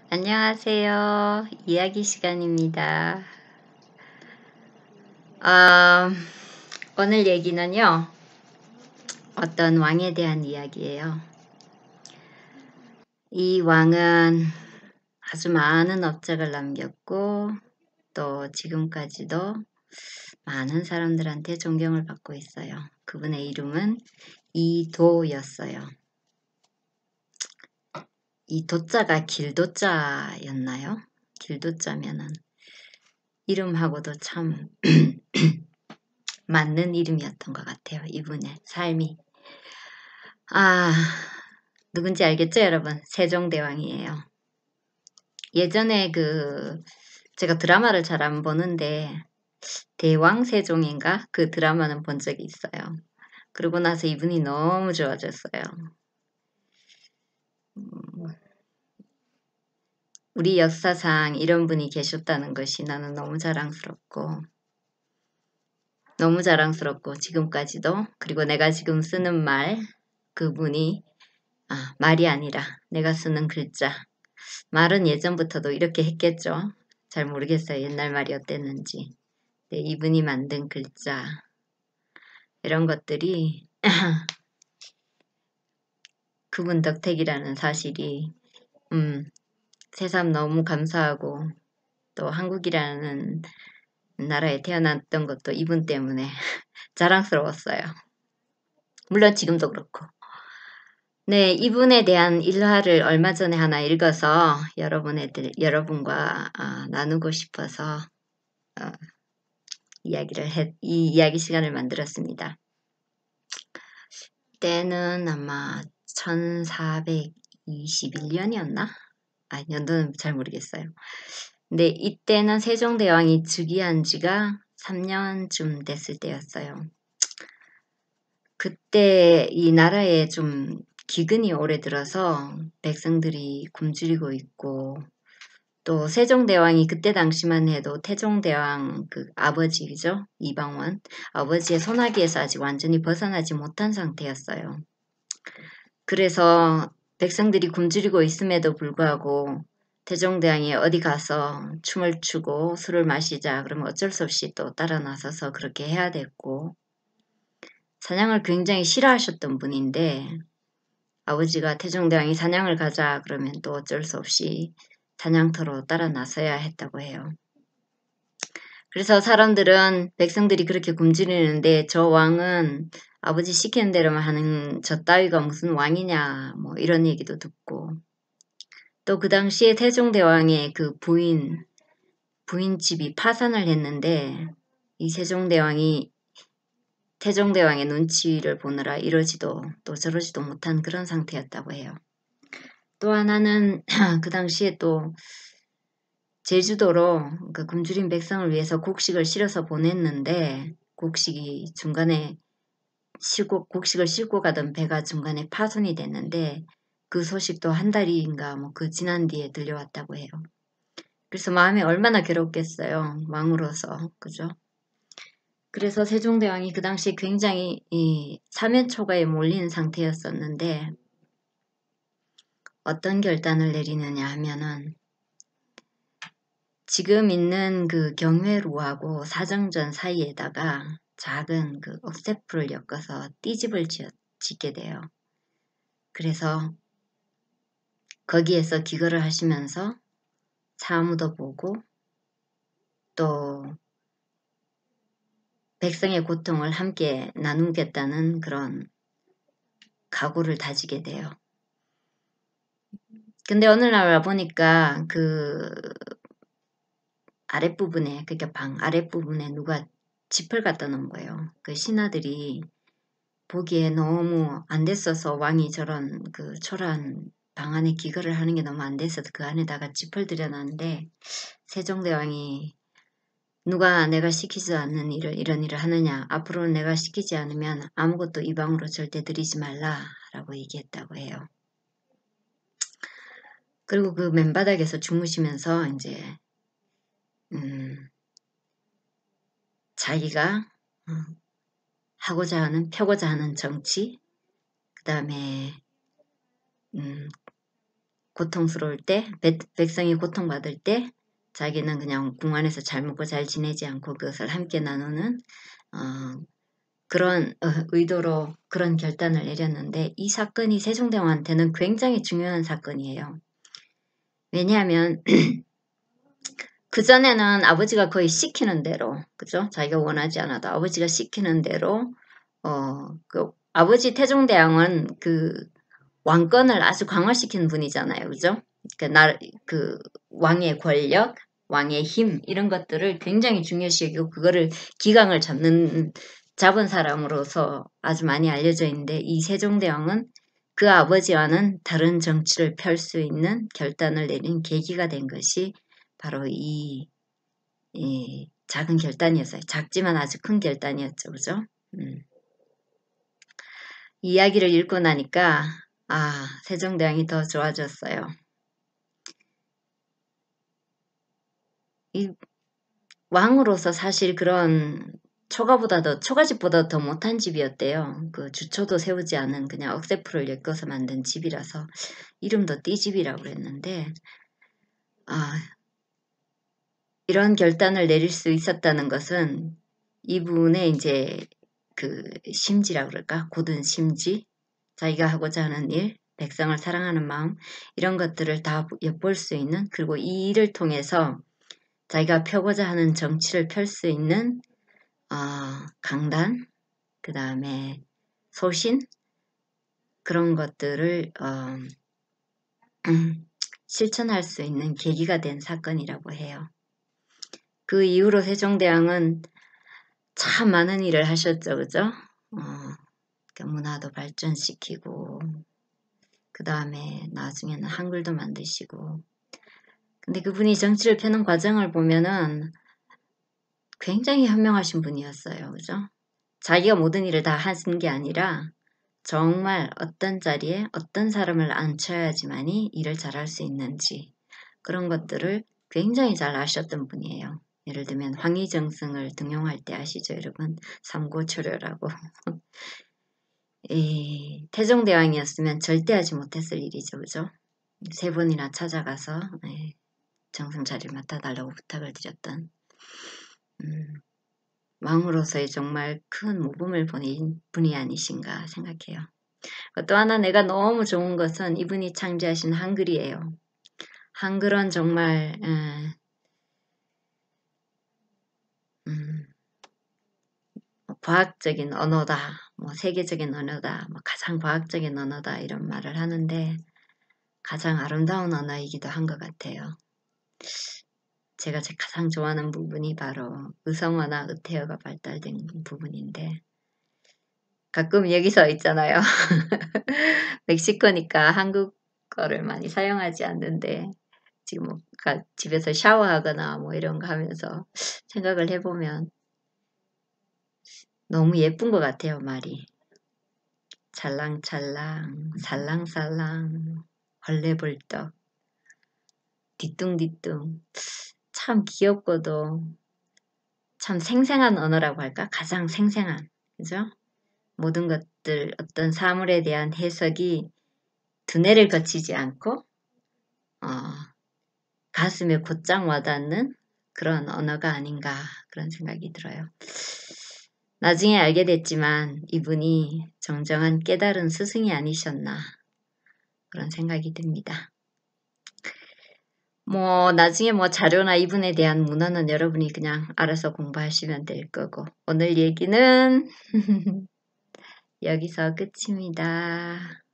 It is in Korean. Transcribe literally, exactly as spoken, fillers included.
안녕하세요. 이야기 시간입니다. 아, 오늘 얘기는요, 어떤 왕에 대한 이야기예요. 이 왕은 아주 많은 업적을 남겼고, 또 지금까지도 많은 사람들한테 존경을 받고 있어요. 그분의 이름은 이도였어요. 이 도자가 길도자였나요? 길도자면은 이름하고도 참 맞는 이름이었던 것 같아요. 이분의 삶이. 아, 누군지 알겠죠, 여러분? 세종대왕이에요. 예전에 그 제가 드라마를 잘 안 보는데 대왕세종인가? 그 드라마는 본 적이 있어요. 그러고 나서 이분이 너무 좋아졌어요. 음, 우리 역사상 이런 분이 계셨다는 것이 나는 너무 자랑스럽고 너무 자랑스럽고 지금까지도, 그리고 내가 지금 쓰는 말, 그분이 아, 말이 아니라 내가 쓰는 글자, 말은 예전부터도 이렇게 했겠죠. 잘 모르겠어요. 옛날 말이 어땠는지. 네, 이분이 만든 글자, 이런 것들이 그분 덕택이라는 사실이 음, 새삼 너무 감사하고, 또 한국이라는 나라에 태어났던 것도 이분 때문에 자랑스러웠어요. 물론 지금도 그렇고. 네, 이분에 대한 일화를 얼마 전에 하나 읽어서 여러분들, 여러분과 아, 나누고 싶어서 어, 이야기를 해, 이 이야기 시간을 만들었습니다. 때는 아마 천사백이십일 년이었나? 아, 연도는 잘 모르겠어요. 근데 이때는 세종대왕이 즉위한 지가 삼 년쯤 됐을 때였어요. 그때 이 나라에 좀 기근이 오래 들어서 백성들이 굶주리고 있고, 또 세종대왕이 그때 당시만 해도 태종대왕 그 아버지죠, 이방원 아버지의 소나기에서 아직 완전히 벗어나지 못한 상태였어요. 그래서 백성들이 굶주리고 있음에도 불구하고 태종대왕이 어디 가서 춤을 추고 술을 마시자 그러면 어쩔 수 없이 또 따라 나서서 그렇게 해야 됐고, 사냥을 굉장히 싫어하셨던 분인데 아버지가 태종대왕이 사냥을 가자 그러면 또 어쩔 수 없이 사냥터로 따라 나서야 했다고 해요. 그래서 사람들은 백성들이 그렇게 굶주리는데 저 왕은 아버지 시키는 대로만 하는 저 따위가 무슨 왕이냐, 뭐 이런 얘기도 듣고, 또 그 당시에 태종대왕의 그 부인 부인 집이 파산을 했는데 이 세종대왕이 태종대왕의 눈치를 보느라 이러지도 또 저러지도 못한 그런 상태였다고 해요. 또 하나는 그 당시에 또 제주도로 그 굶주린 백성을 위해서 곡식을 실어서 보냈는데 곡식이 중간에 싣고 곡식을 싣고 가던 배가 중간에 파손이 됐는데 그 소식도 한 달인가 뭐 그 지난 뒤에 들려왔다고 해요. 그래서 마음이 얼마나 괴롭겠어요. 왕으로서. 그죠? 그래서 세종대왕이 그 당시에 굉장히 이 사면초가에 몰린 상태였었는데 어떤 결단을 내리느냐 하면은 지금 있는 그 경회로하고 사정전 사이에다가 작은 그 억새풀을 엮어서 띠집을 지었, 짓게 돼요. 그래서 거기에서 기거를 하시면서 사무도 보고 또 백성의 고통을 함께 나누겠다는 그런 각오를 다지게 돼요. 근데 어느 날 와보니까 그 아랫부분에, 그러니까 방 아랫부분에 누가 짚을 갖다 놓은 거예요. 그 신하들이 보기에 너무 안 됐어서 왕이 저런 그 초라한 방 안에 기거를 하는 게 너무 안 돼서 그 안에다가 짚을 들여놨는데 세종대왕이 누가 내가 시키지 않는 일을 이런 일을 하느냐, 앞으로는 내가 시키지 않으면 아무것도 이 방으로 절대 들이지 말라라고 얘기했다고 해요. 그리고 그 맨바닥에서 주무시면서 이제 음, 자기가 어, 하고자 하는, 펴고자 하는 정치, 그 다음에 음, 고통스러울 때, 백, 백성이 고통받을 때 자기는 그냥 궁 안에서 잘 먹고 잘 지내지 않고 그것을 함께 나누는 어, 그런 어, 의도로 그런 결단을 내렸는데 이 사건이 세종대왕한테는 굉장히 중요한 사건이에요. 왜냐하면 그전에는 아버지가 거의 시키는 대로, 그죠? 자기가 원하지 않아도 아버지가 시키는 대로, 어, 그, 아버지 태종대왕은 그 왕권을 아주 강화시킨 분이잖아요. 그죠? 그, 나, 그, 왕의 권력, 왕의 힘, 이런 것들을 굉장히 중요시 여기고, 그거를 기강을 잡는, 잡은 사람으로서 아주 많이 알려져 있는데, 이 세종대왕은 그 아버지와는 다른 정치를 펼 수 있는 결단을 내린 계기가 된 것이 바로 이, 이 작은 결단이었어요. 작지만 아주 큰 결단이었죠. 그죠? 음. 이 이야기를 읽고 나니까 아, 세종대왕이 더 좋아졌어요. 이 왕으로서 사실 그런 초가보다도 초가집보다 더 못한 집이었대요. 그 주초도 세우지 않은 그냥 억새풀을 엮어서 만든 집이라서 이름도 띠집이라고 그랬는데 아, 이런 결단을 내릴 수 있었다는 것은 이분의 이제 그 심지라 그럴까? 고든 심지, 자기가 하고자 하는 일, 백성을 사랑하는 마음 이런 것들을 다 엿볼 수 있는 그리고 이 일을 통해서 자기가 펴고자 하는 정치를 펼 수 있는 어, 강단, 그 다음에 소신 그런 것들을 어, 실천할 수 있는 계기가 된 사건이라고 해요. 그 이후로 세종대왕은 참 많은 일을 하셨죠. 그죠? 어, 그러니까 문화도 발전시키고 그 다음에 나중에는 한글도 만드시고 근데 그분이 정치를 펴는 과정을 보면은 굉장히 현명하신 분이었어요. 그죠? 자기가 모든 일을 다 하신 게 아니라 정말 어떤 자리에 어떤 사람을 앉혀야지만이 일을 잘할 수 있는지 그런 것들을 굉장히 잘 아셨던 분이에요. 예를 들면 황희정승을 등용할 때 아시죠 여러분? 삼고초려라고. 이 태종대왕이었으면 절대 하지 못했을 일이죠. 그죠? 세 번이나 찾아가서 네, 정승 자리를 맡아달라고 부탁을 드렸던 음, 왕으로서의 정말 큰 모범을 보인 분이 아니신가 생각해요. 또 하나 내가 너무 좋은 것은 이분이 창제하신 한글이에요. 한글은 정말 음, 음, 과학적인 언어다, 뭐 세계적인 언어다, 뭐 가장 과학적인 언어다 이런 말을 하는데 가장 아름다운 언어이기도 한 것 같아요. 제가 제 가장 좋아하는 부분이 바로 의성어나 의태어가 발달된 부분인데 가끔 여기서 있잖아요. 멕시코니까 한국어를 많이 사용하지 않는데 지금 뭐 집에서 샤워하거나 뭐 이런 거 하면서 생각을 해보면 너무 예쁜 것 같아요. 말이 찰랑찰랑 살랑살랑 벌레벌떡 뒤뚱뒤뚱 참 귀엽고도 참 생생한 언어라고 할까? 가장 생생한 그죠? 모든 것들 어떤 사물에 대한 해석이 두뇌를 거치지 않고 어, 가슴에 곧장 와닿는 그런 언어가 아닌가 그런 생각이 들어요. 나중에 알게 됐지만 이분이 정정한 깨달은 스승이 아니셨나 그런 생각이 듭니다. 뭐 나중에 뭐 자료나 이분에 대한 문헌은 여러분이 그냥 알아서 공부하시면 될 거고 오늘 얘기는 여기서 끝입니다.